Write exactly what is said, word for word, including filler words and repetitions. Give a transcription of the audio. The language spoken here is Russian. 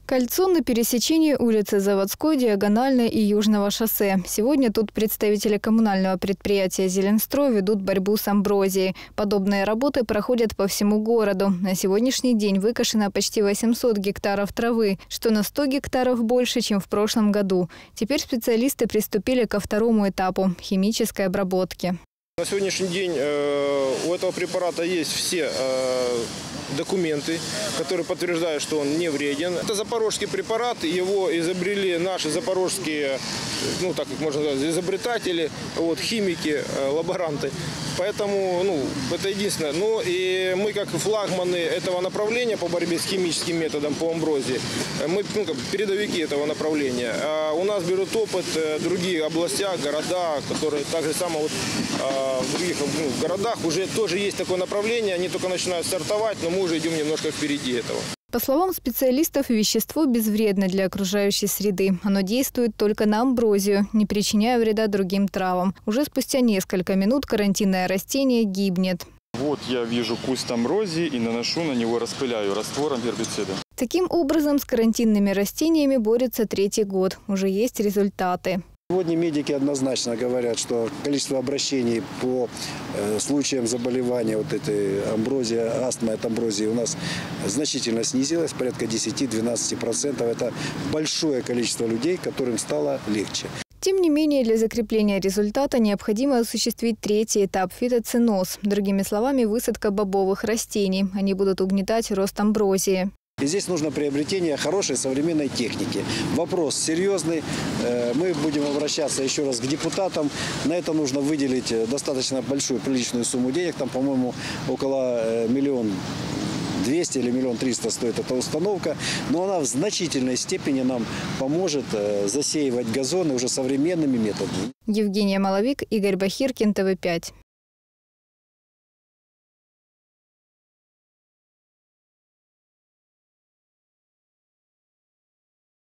Кольцо на пересечении улицы Заводской, Диагональной и Южного шоссе. Сегодня тут представители коммунального предприятия «Зеленстрой» ведут борьбу с амброзией. Подобные работы проходят по всему городу. На сегодняшний день выкошено почти восемьсот гектаров травы, что на сто гектаров больше, чем в прошлом году. Теперь специалисты приступили ко второму этапу – химической обработки. На сегодняшний день э, у этого препарата есть все э, документы, которые подтверждают, что он не вреден. Это запорожский препарат, его изобрели наши запорожские, ну так как можно сказать, изобретатели, вот, химики, э, лаборанты. Поэтому ну, это единственное. Ну и мы как флагманы этого направления по борьбе с химическим методом по амброзии, мы ну, как передовики этого направления. А у нас берут опыт э, другие областях, города, которые так же само вот, э, в других ну, городах уже тоже есть такое направление, они только начинают стартовать, но мы уже идем немножко впереди этого. По словам специалистов, вещество безвредно для окружающей среды. Оно действует только на амброзию, не причиняя вреда другим травам. Уже спустя несколько минут карантинное растение гибнет. Вот я вижу куст амброзии и наношу на него, распыляю раствором гербицида. Таким образом, с карантинными растениями борются третий год. Уже есть результаты. Сегодня медики однозначно говорят, что количество обращений по э, случаям заболевания вот этой амброзии, астмы от амброзии у нас значительно снизилось, порядка десяти-двенадцати процентов. Это большое количество людей, которым стало легче. Тем не менее, для закрепления результата необходимо осуществить третий этап – фитоценоз. Другими словами, высадка бобовых растений. Они будут угнетать рост амброзии. И здесь нужно приобретение хорошей современной техники. Вопрос серьезный. Мы будем обращаться еще раз к депутатам. На это нужно выделить достаточно большую, приличную сумму денег. Там, по-моему, около миллиона двести или миллион триста стоит эта установка. Но она в значительной степени нам поможет засеивать газоны уже современными методами. Евгения Маловик, Игорь Бахиркин, тэ вэ пять.